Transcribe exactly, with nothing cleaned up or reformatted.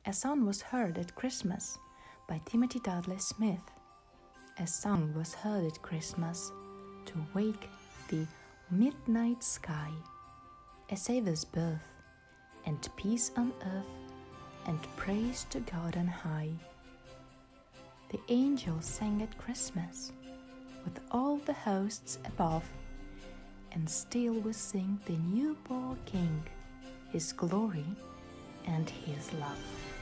A song was heard at Christmas by Timothy Dudley-Smith. A song was heard at Christmas to wake the midnight sky. A Saviour's birth, and peace on earth, and praise to God on high. The angels sang at Christmas, with all the hosts above, and still we sing the newborn King, His glory and His love.